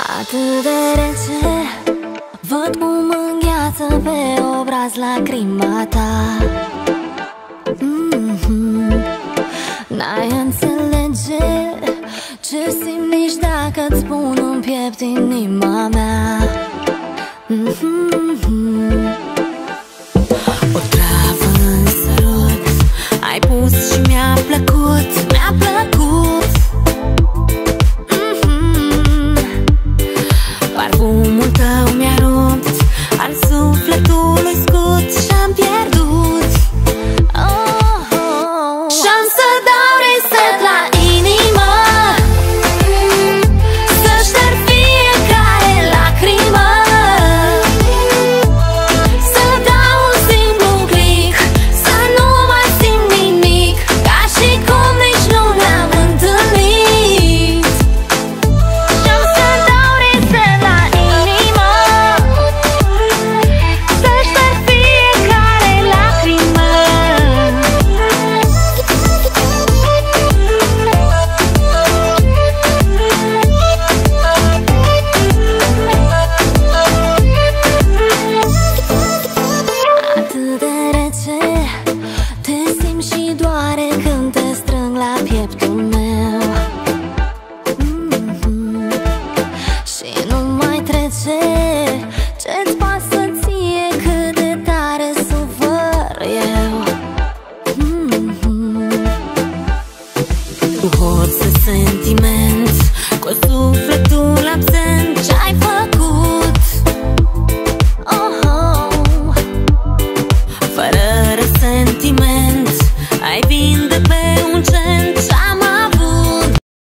Atât de rece, văd cum îngheață pe obraz lacrima ta. N-ai înțelege ce simt nici dacă-ți pun în piept inima mea.